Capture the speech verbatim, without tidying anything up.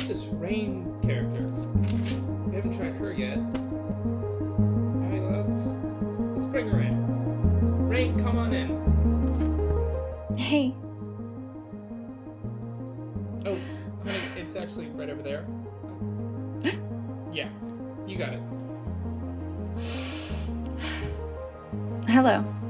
about this Rain character? We haven't tried her yet. Alright, let's let's bring her in. Rain, come on in. Hey. Oh, honey, it's actually right over there. Yeah, you got it. Hello.